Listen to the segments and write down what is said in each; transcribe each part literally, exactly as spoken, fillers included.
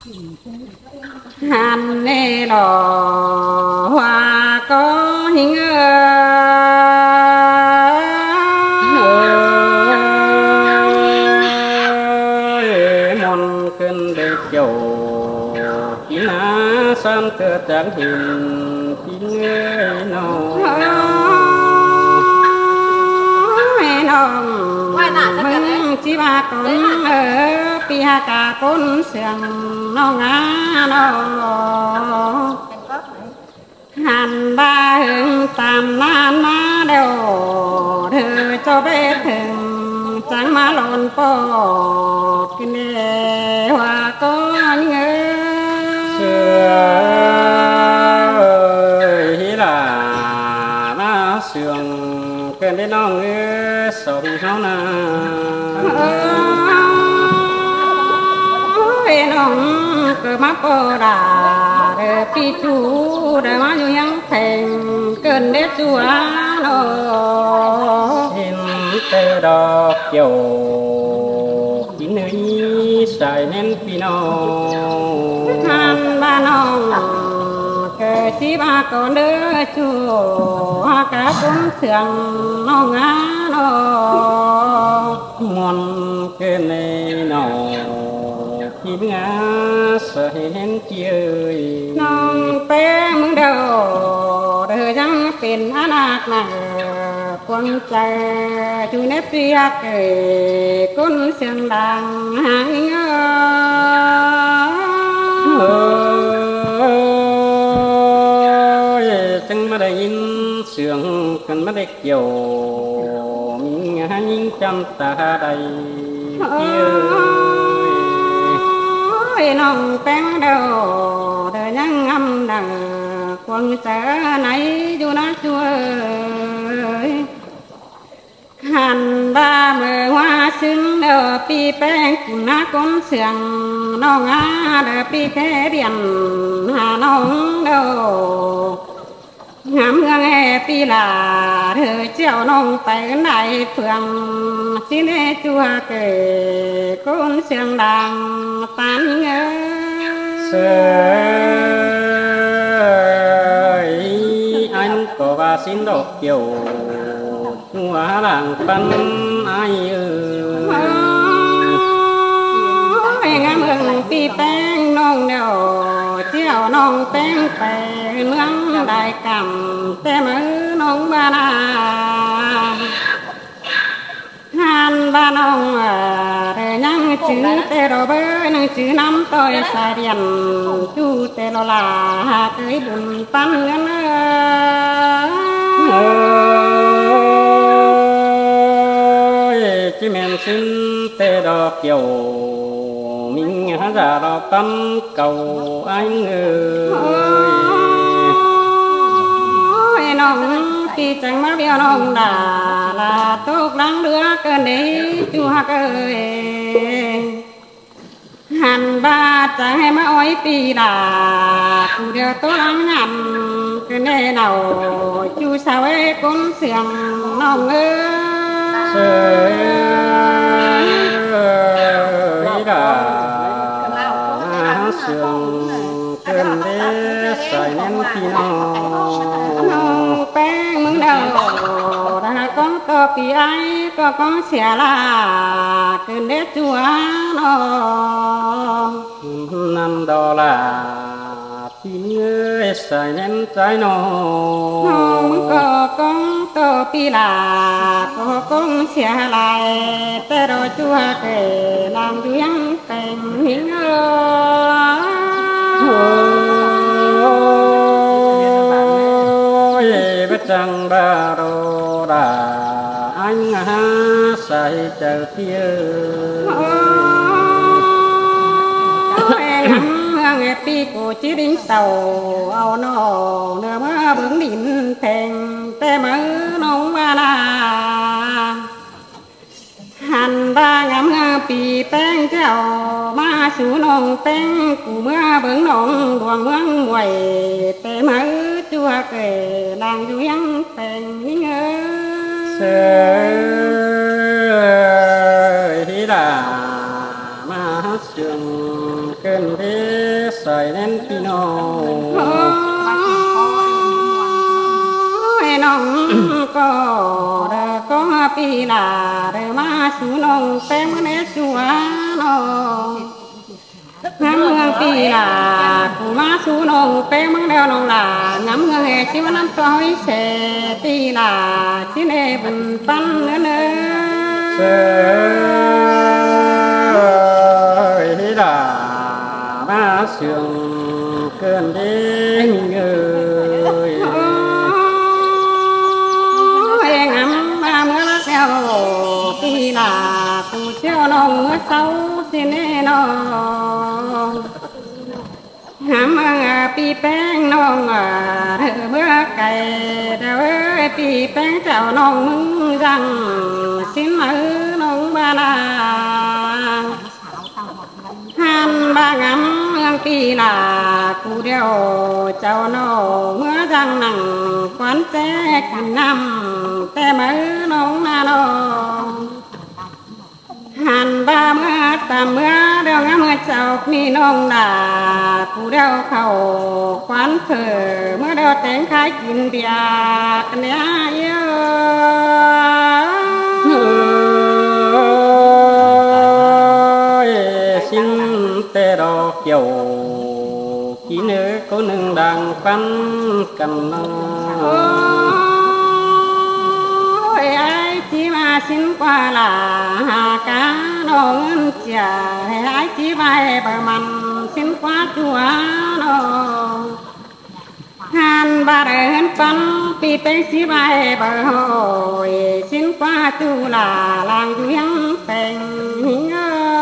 hàn nê lò hoa có hình ơi mòn cơn để chiều kín á san tơ trắng hình kín ơi nó mừng chi ba con ở pia cả con sương nó ngã nó hàn ba hương tam nan má đều thơ cho bé thường trắng má lộn po kinh đề hoa con nhớ xưa hi là nó sương kênh đến nó ngứa sống nó na nong cơ má po đà để pi chu để má như yang thành cơn đế chua nó xin tê đọc chiều kín nơi xài nên pi nó han ba nong cơ chi ba con đứa chua cả con thường nó ngã nó ngon cái này nó chim ngã sợ hẹn chơi nong bé mừng đầu đời chẳngเป็นอาณาคนาควงใจจูเนปรียกเอ๋ก้นเสียงดังหางเงยจังมาได้ยินเสียงกันมาได้เกี่ยวมีงานยิ่งจำตาใดเกี่ยวnong bén đầu đời nhang âm đằng quân sở này du nó chua hàn ba mờ hoa xứng đầu pi bén cùng ná con sườn nó ngã đầu pi thế điện hà nong đầu ngắm nghe pi là thơ chiều nong tay này phường xin lê chua kể con sườn đàng tan nhớ sơi anh có ba xin đọc kiểu hoa làng phân ai ơi ngắm hương pi bén nong đầu chiều nong bén bè nương đại cầm tem ư nong ba na han ba nong để nhang chữ tê đồ bơ nang chữ năm tôi xài điện chu tê lo là tới bùn pan ngân ơi chỉ men xin tê đồ kiểu mình há ra đò tâm cầu anh ơi nong khi chẳng má biao nong đà là tốt lắm đứa cơn đấy chua ơi hàn ba chẳng hay má oi pi đà cụ điều tốt lắm nhằn cơn đấy nào chu sao ấy cũng xiềng nong ơi đà sương cơn đế sài nên khi nó bé mừng đầu đã có có pi ai có có xẻ là cơn đế chua nó năm đó là tin người sài nên trái nó có con to pi là có con xẻ lại tê đồ chua kể làm duyên tình hình ơi bất chẳng ba đồ đà anh ha say chờ kia nghe pi của chỉ đính tàu ao nó nửa má bướng đỉnh thành tê mơ nông ba la hàn ba ngắm pi bén chào má sú nông bén cụ mưa bướng nông đoàn mương muội tê mơ chua kể đang du yang thành những ơi hi là má sương cơn đế sài nên pino nong có đờ có pi là đờ ma su nong tem nè chua nong ngắm hương pi là cụ ma su nong tem mang đeo nong là ngắm hương hè chỉ năm tối xe pi là chỉ nè bùn pan nữa nữa thế là ma sương cơn đến người ngắm ba mưa lá theo pi là cụ treo nong mưa sâu xin nè nong ngắm pi beng nong mưa cày đâu pi beng chào nong mừng rằng xin mơ nong ba la han ba ngắm hương pi là cụ đeo chào nong mưa rằng nặng quán té cành năm té mơ nong na nong hàn ba mưa tầm mưa đeo ngắm mưa chào mi nong là cụ đeo khẩu quán phở mưa đeo tiếng khai kín bia nè yêu xin tê đo kiểu kỹ nữ có nương đàng quán cần ai chỉ mà xin qua là cá đồ ngân chả ai chỉ bài bờ mặn xin qua chùa đồ hàn ba đời phân pi beng chỉ bài bờ hồi xin qua tu là làng duyên tình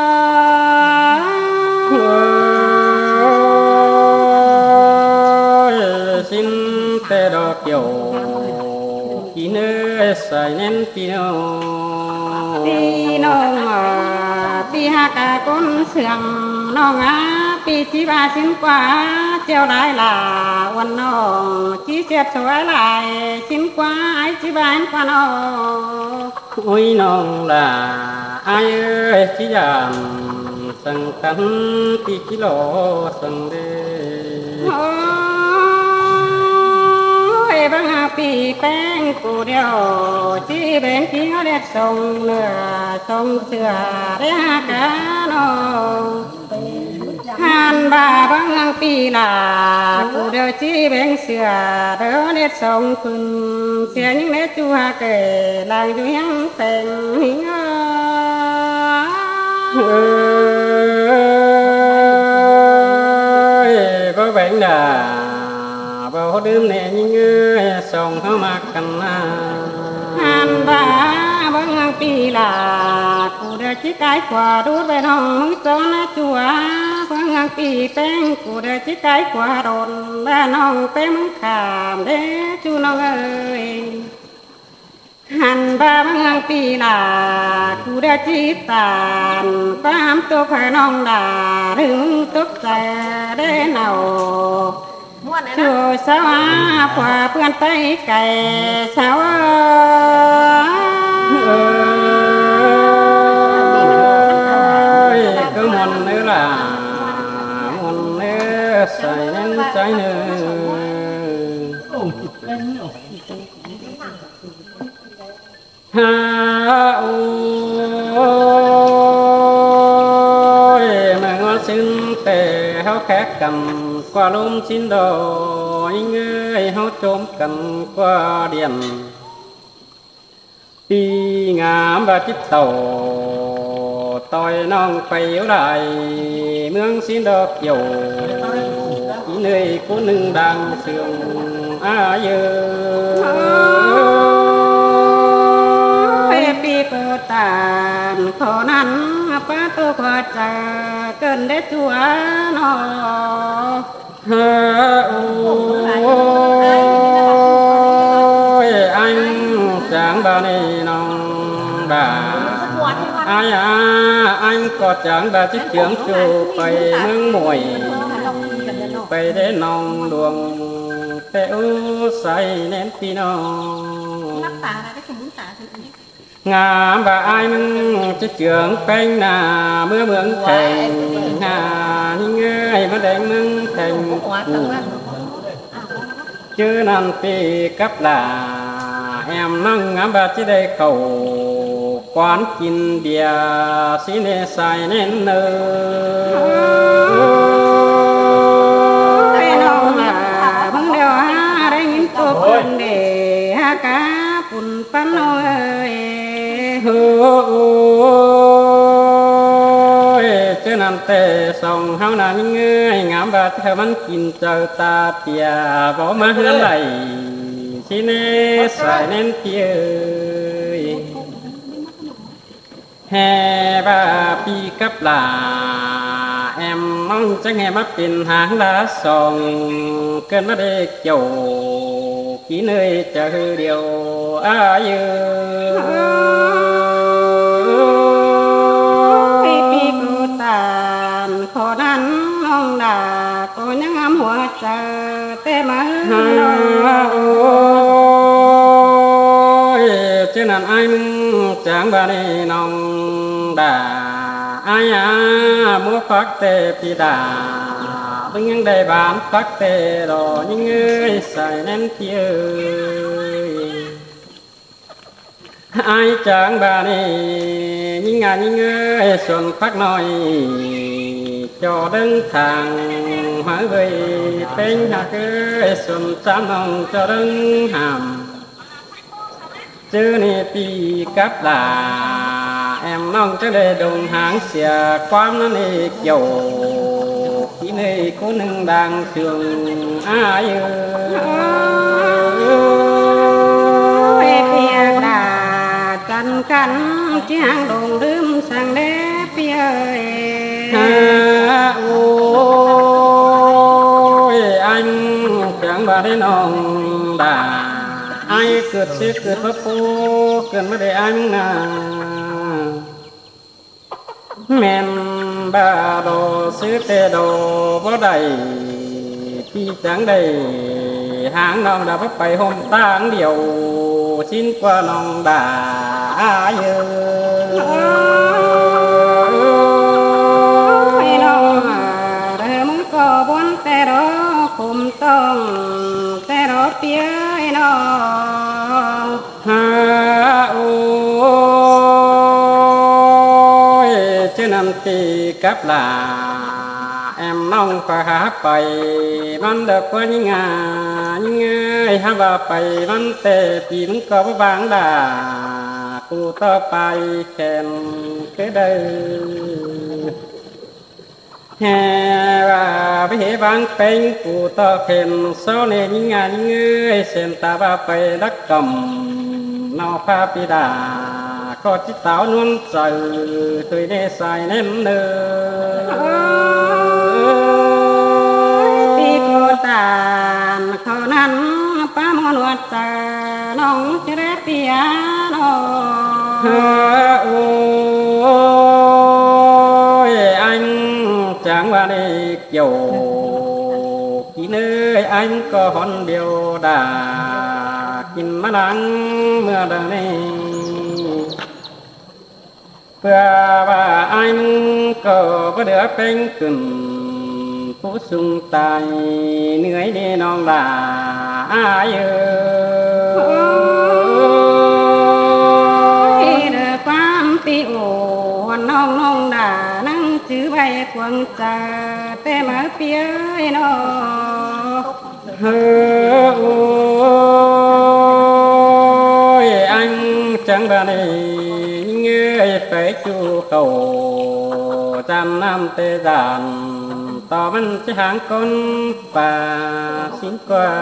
xin tê đo kiểu kỹ nữ sài nên pino pi nong pi ha cả con sườn nong á pi chỉ ba xin qua treo lại là quần nong chỉ xếp số lại xin qua ai chỉ ba anh qua nong ôi nong là ai ơi chỉ làm sân cắn pi chỉ lo sân đê băng pi beng cụ đeo chỉ beng chỉ nó đẹp sông nửa sông sửa để cá nong hàn ba băng pi là cụ đeo chỉ beng sửa đỡ đẹp sông phun xẻ những nét chu hà kể làng du hăng phèn hình ơi có vẻ là bao đêm nè như người sông hao mạc cần hàn ba băng pi là cụ đeo chỉ cái quả đốt về nong cho nó chua băng pi beng cụ đeo chỉ cái quả đồn ba nong beng khảm để chu nong ơi hàn ba băng pi là cụ đeo chỉ tàn có hàm tô phải nong là đứng tốt ra để nào chùa sao á qua phương tây cày sao ơi cứ mòn nữa là mòn nữa sài nên trái nữa ha ôi mà ngon xin tề háo khác cầm qua lôm xin đồ người háo trôm cầm qua điện đi ngắm và chít tàu tôi non quay yếu lại mương xin đồ kiểu chỉ nơi cô nương đang sương á dơ pi cô tàn khổ năn ba tô qua trà cơn để chùa nó ôi anh chẳng bà này nong bà ai à anh có chẳng bà chiếc trưởng chu phải mương mùi phải để nong luồng teo say nên pino ngà bà ai mừng chiếc trưởng phanh nà mưa mương thành hà những người mà cánh mưng cánh chứ nan pi cấp là em nâng ngắm ba chỉ đây khẩu quán chín bia xin nê sai nên nơ cái nông là bưng đeo ha đây nhìn tô bún để ha cá bún pan ơi chứ nằm tê sông hao nàng ngươi ngắm ba theo bắn chín chờ ta tia bỏ má hương này xin nê sai nên tia hè ba pi cấp là em mong chắc nghe mắt tiền hàng lá sòng cơn nó đê chầu kỹ nơi chờ điều ai ơi pi cô tàn khó nắn ông đà có những ấm hoa chờ tê má ôi chứ nàn anh chẳng bà đi nông đà ai à mua phát tê pi đà đừng những đầy bán phát tê đồ những người xài nên kia ai chẳng bà đi những ngà những người xuân phát nói cho đứng thang hỏi về bên hạ cưới xuân chán nông cho đứng hàm chứ nè pi cáp là em nông cho đây đồng hàng xìa quám nó nè dầu khi này có nâng đang trường ai ơi pi đà chân cắn chỉ hàng đồng đơm sang đế pi ơi ôi anh chẳng bà đến nông đà ai cướp xếp cướp pháp phu cần mới để anh à men ba đồ xứ tê đồ bó đầy khi chẳng đầy hàng nông đã bắt bay hôm tang điều xin qua nông đà ai ơi nông à đời muốn có bốn tê đó cùng tông tê đó phía nó ha ôi chứ nằm tì cáp là em nông phải há bày văn được qua những ngà những người ha bà bày văn tê thì muốn có vàng đà cụ tơ bày khen cái đây hè và với hệ vang bên cụ tơ khen số này những ngà những người xem ta bà bày đất cầm nào pha pi đà có chiếc táo luôn trời tôi để xài nên nữa pi cô tàn khó năn pa mòn vật ta nông chứ rét pi á ôi anh chẳng qua đây dầu chỉ nơi anh có hòn điều đà kinh má nắng mưa đằng này và và anh có có đứa bên cừm phú sung tài nơi đi non là ai ơi đứa quan pi ổ nông nông đà nắng chữ bay quăng trà tê má pi ơi nó ôi anh chẳng bà này người phải chu cầu trăm năm tê giàn to văn chứ hàng con và xin qua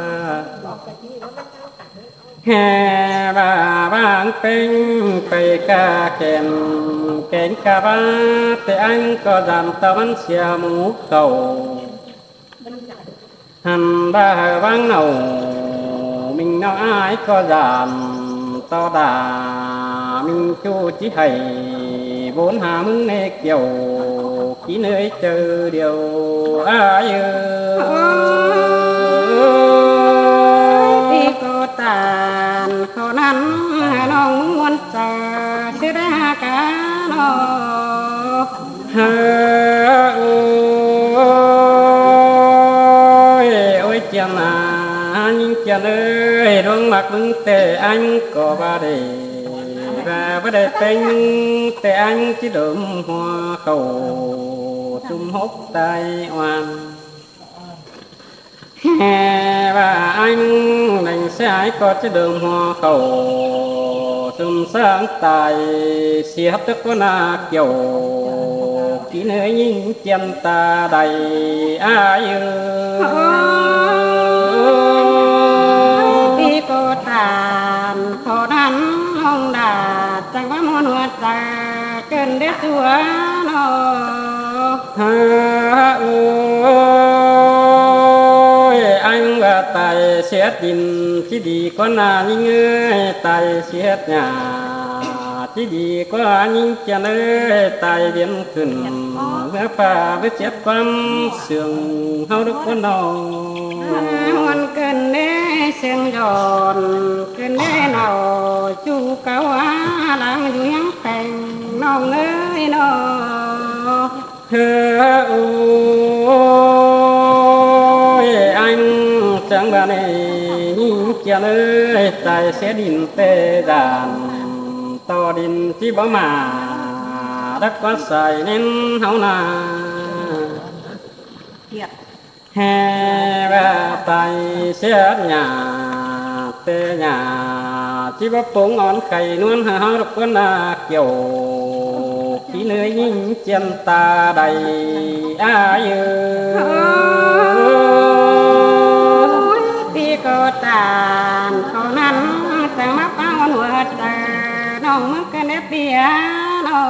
hè bà bang pinh cây ca kèn kèn ca ba tê anh có giảm to văn xìa mũ cầu hẳn ba vang nầu mình nói ai có giảm to đà mình chu chỉ thầy bốn hà mưng nê kiều kỹ nơi chờ điều ai ơi cô tàn khó năn nông muốn trà chứ ra cả nó chân ơi đuông mặc vững tề anh có ba đề và vấn đề tên tề anh chỉ đượm hoa khẩu sum hốc tay oan và anh đành sẽ ái có chứ đơm hoa khẩu sum sáng tài xì hấp tức có na kiểu kỹ nơi nhìn chân ta đầy ai vì cô tàn khổ đắn không đạt chẳng có muốn hoạt ra cơn đế chúa nó ha anh và tài xét tìm chỉ đi con là những người tài xét nhà chỉ đi có những chân ơi tài biến khẩn với pha với chép quan sườn hao đức con nào muốn cơn đế sương giòn cơn đế nào chu cao á đang vui nhắn thành nong ơi nó chẳng bà này chân ơi tài sẽ đình tê đàn to đình chỉ bỏ mà đất có xài nên hậu nà hè và tài sẽ nhà tê nhà chỉ bỏ bóng ngón khay luôn hao được con là kiểu chỉ nơi nhìn chân ta đầy ai cô tàn cô nắn chẳng mắc áo nuột nông mất cái nếp bia nó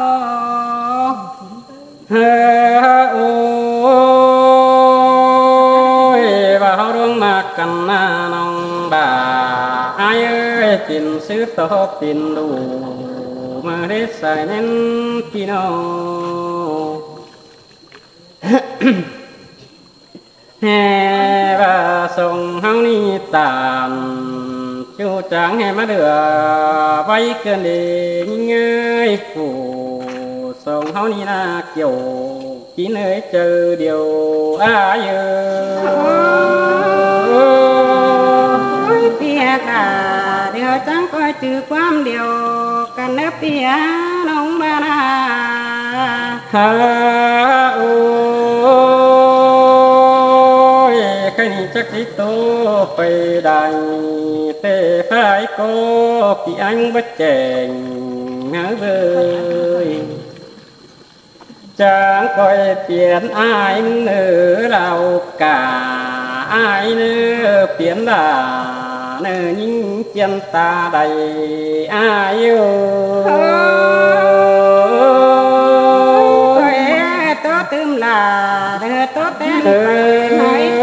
ôi và hao đông mà cần nông bà ai ơi tiền sứ to tiền đủ mà để xài nên khi nào hè và sông hao ni tàn chú trắng hè má đưa vay cơn đi ngơi phủ sông hao ni là kiểu chỉ nơi chờ điều ai ơi bia cả điều chẳng coi từ quan điều cần nếp bia nông ba na ha cái này chắc tí tô phải đành tê phải cô thì anh bất chèn ngỡ vơi chẳng coi tiền ai nữa đâu cả ai nữa tiền là nữa những chân ta đầy ai ơi tốt tươm là tốt tên phải